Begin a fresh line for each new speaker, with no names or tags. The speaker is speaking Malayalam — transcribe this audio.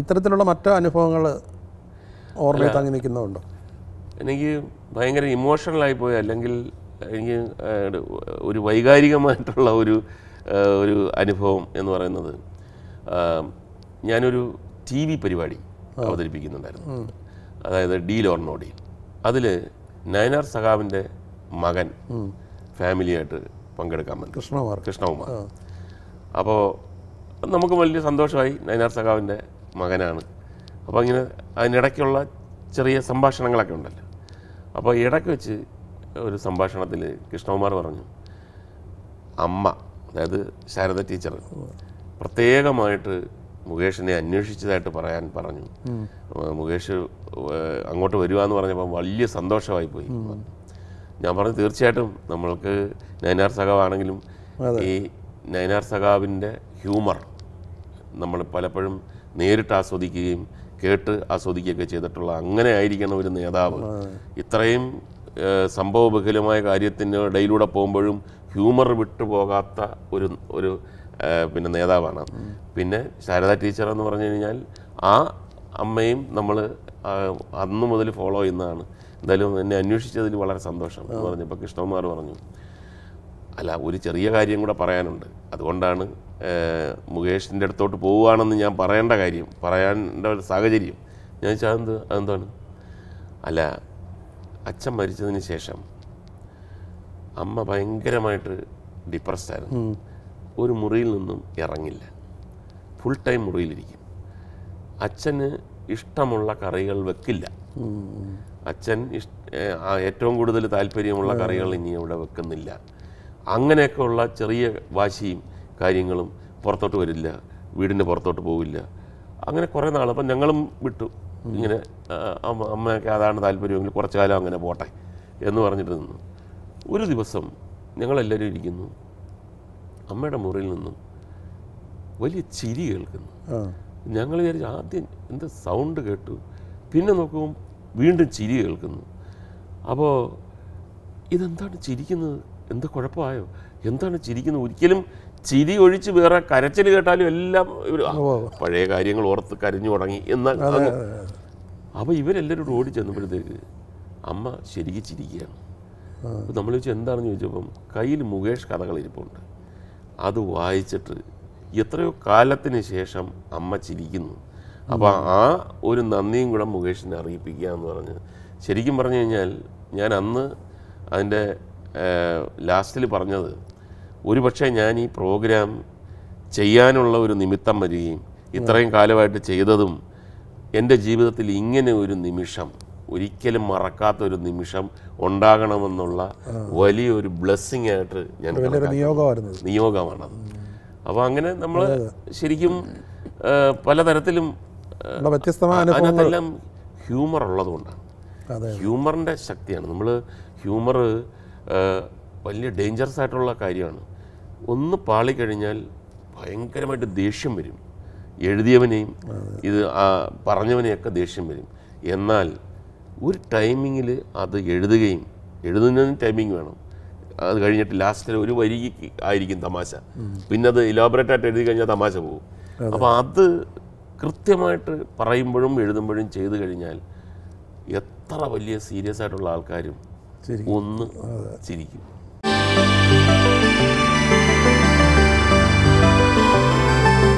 ഇത്തരത്തിലുള്ള മറ്റു അനുഭവങ്ങൾ ഓർമ്മയിൽ തങ്ങി നിൽക്കുന്നുണ്ടോ?
എനിക്ക് ഭയങ്കര ഇമോഷണലായി പോയി, അല്ലെങ്കിൽ എനിക്ക് ഒരു വൈകാരികമായിട്ടുള്ള ഒരു അനുഭവം എന്ന് പറയുന്നത്, ഞാനൊരു TV പരിപാടി അവതരിപ്പിക്കുന്നുണ്ടായിരുന്നു, അതായത് ഡീൽ ഓർ നോ ഡീൽ. അതിൽ നയനാർ സഖാവിൻ്റെ മകൻ ഫാമിലിയായിട്ട് പങ്കെടുക്കാൻ പറ്റും, കൃഷ്ണകുമാർ. അപ്പോൾ നമുക്ക് വലിയ സന്തോഷമായി, നയനാർ സഖാവിൻ്റെ മകനാണ്. അപ്പോൾ ഇങ്ങനെ അതിനിടയ്ക്കുള്ള ചെറിയ സംഭാഷണങ്ങളൊക്കെ ഉണ്ടല്ലോ. അപ്പോൾ ഇടയ്ക്ക് വെച്ച് ഒരു സംഭാഷണത്തിൽ കൃഷ്ണകുമാർ പറഞ്ഞു, അമ്മ, അതായത് ശാരദ ടീച്ചർ പ്രത്യേകമായിട്ട് മുകേഷിനെ അന്വേഷിച്ചതായിട്ട് പറയാൻ പറഞ്ഞു. മുകേഷ് അങ്ങോട്ട് വരുവാന്ന് പറഞ്ഞപ്പോൾ വലിയ സന്തോഷമായി പോയി. ഞാൻ പറഞ്ഞു, തീർച്ചയായിട്ടും നമ്മൾക്ക് നയനാർ സഖാവാണെങ്കിലും ഈ നയനാർ സഖാവിൻ്റെ ഹ്യൂമർ നമ്മൾ പലപ്പോഴും നേരിട്ട് ആസ്വദിക്കുകയും കേട്ട് ആസ്വദിക്കുകയൊക്കെ ചെയ്തിട്ടുള്ള, അങ്ങനെ ആയിരിക്കണം ഒരു നേതാവ്. ഇത്രയും സംഭവബഹുലമായ കാര്യത്തിൻ്റെ ഇടയിലൂടെ പോകുമ്പോഴും ഹ്യൂമർ വിട്ടുപോകാത്ത ഒരു പിന്നെ നേതാവാണ്. പിന്നെ ശാരദ ടീച്ചർ എന്ന് പറഞ്ഞു കഴിഞ്ഞാൽ ആ അമ്മയും നമ്മൾ അന്ന് മുതൽ ഫോളോ ചെയ്യുന്നതാണ്. എന്തായാലും എന്നെ അന്വേഷിച്ചതിൽ വളരെ സന്തോഷം എന്ന് പറഞ്ഞപ്പോൾ കൃഷ്ണകുമാർ പറഞ്ഞു, അല്ല, ഒരു ചെറിയ കാര്യം കൂടെ പറയാനുണ്ട്, അതുകൊണ്ടാണ് മുകേഷിൻ്റെ അടുത്തോട്ട് പോവുകയാണെന്ന് ഞാൻ പറയേണ്ട ഒരു സാഹചര്യം. ഞാൻ ചോദിച്ചാൽ അതെന്താണ്? അല്ല, അച്ഛൻ മരിച്ചതിന് ശേഷം അമ്മ ഭയങ്കരമായിട്ട് ഡിപ്രസ്ഡ് ആയിരുന്നു. ഒരു മുറിയിൽ നിന്നും ഇറങ്ങില്ല, ഫുൾ ടൈം മുറിയിലിരിക്കും. അച്ഛന് ഇഷ്ടമുള്ള കറികൾ വെക്കില്ല. അച്ഛൻ ഏറ്റവും കൂടുതൽ താല്പര്യമുള്ള കറികൾ ഇനി ഇവിടെ വെക്കുന്നില്ല. അങ്ങനെയൊക്കെ ഉള്ള ചെറിയ വാശിയും കാര്യങ്ങളും, പുറത്തോട്ട് വരില്ല, വീടിൻ്റെ പുറത്തോട്ട് പോവില്ല. അങ്ങനെ കുറേ നാൾ. അപ്പം ഞങ്ങളും വിട്ടു, ഇങ്ങനെ അമ്മയൊക്കെ അതാണ് താല്പര്യമെങ്കിൽ കുറച്ചു കാലം അങ്ങനെ പോട്ടെ എന്ന് പറഞ്ഞിട്ട് നിന്നു. ഒരു ദിവസം ഞങ്ങളെല്ലാവരും ഇരിക്കുന്നു, അമ്മയുടെ മുറിയിൽ നിന്നും വലിയ ചിരി കേൾക്കുന്നു. ഞങ്ങൾ വിചാരിച്ചു ആദ്യം എന്ത് സൗണ്ട് കേട്ടു, പിന്നെ നോക്കുമ്പോൾ വീണ്ടും ചിരി കേൾക്കുന്നു. അപ്പോൾ ഇതെന്താണ് ചിരിക്കുന്നത്, എന്ത് കുഴപ്പമായോ, എന്താണ് ചിരിക്കുന്നത്? ഒരിക്കലും ചിരി ഒഴിച്ച് വേറെ കരച്ചിൽ കേട്ടാലും എല്ലാം പഴയ കാര്യങ്ങൾ ഓർത്ത് കരഞ്ഞു തുടങ്ങി എന്നാൽ. അപ്പോൾ ഇവരെല്ലാവരും ഓടി ചെന്നപ്പോഴത്തേക്ക് അമ്മ ശരിക്കും ചിരിക്കുകയാണ്. അപ്പോൾ നമ്മൾ ചോദിച്ചാൽ എന്താണെന്ന് ചോദിച്ചപ്പം കയ്യിൽ മുകേഷ് കഥകൾ ഇരിപ്പുണ്ട്. അത് വായിച്ചിട്ട് എത്രയോ കാലത്തിന് ശേഷം അമ്മ ചിരിക്കുന്നു. അപ്പോൾ ആ ഒരു നന്ദിയും കൂടെ മുകേഷിനെ അറിയിപ്പിക്കുക എന്ന് പറഞ്ഞ്, ശരിക്കും പറഞ്ഞു കഴിഞ്ഞാൽ ഞാൻ അന്ന് അതിൻ്റെ ലാസ്റ്റിൽ പറഞ്ഞത്, ഒരു പക്ഷേ ഞാൻ ഈ പ്രോഗ്രാം ചെയ്യാനുള്ള ഒരു നിമിത്തം വരികയും ഇത്രയും കാലമായിട്ട് ചെയ്തതും എൻ്റെ ജീവിതത്തിൽ ഇങ്ങനെ ഒരു നിമിഷം, ഒരിക്കലും മറക്കാത്തൊരു നിമിഷം ഉണ്ടാകണമെന്നുള്ള വലിയൊരു ബ്ലെസ്സിങ് ആയിട്ട് ഞാൻ നിയോഗമാണത്. അപ്പോൾ അങ്ങനെ നമ്മൾ ശരിക്കും പലതരത്തിലും അതിനകത്തെല്ലാം ഹ്യൂമർ ഉള്ളതുകൊണ്ടാണ്. ഹ്യൂമറിൻ്റെ ശക്തിയാണ്. നമ്മൾ ഹ്യൂമർ വലിയ ഡേഞ്ചറസ് ആയിട്ടുള്ള കാര്യമാണ്. ഒന്ന് പാളിക്കഴിഞ്ഞാൽ ഭയങ്കരമായിട്ട് ദേഷ്യം വരും, എഴുതിയവനെയും ഇത് പറഞ്ഞവനെയൊക്കെ ദേഷ്യം വരും. എന്നാൽ ഒരു ടൈമിങ്ങിൽ അത് എഴുതുന്നതിന് ടൈമിങ് വേണം. അത് കഴിഞ്ഞിട്ട് ലാസ്റ്റിൽ ഒരു വരിക്ക് ആയിരിക്കും തമാശ, പിന്നെ അത് ഇലാബറേറ്റായിട്ട് എഴുതി കഴിഞ്ഞാൽ തമാശ പോകും. അപ്പോൾ അത് കൃത്യമായിട്ട് പറയുമ്പോഴും എഴുതുമ്പോഴും ചെയ്തു കഴിഞ്ഞാൽ എത്ര വലിയ സീരിയസ് ആയിട്ടുള്ള ആൾക്കാരും ഒന്ന് ചിരിക്കും.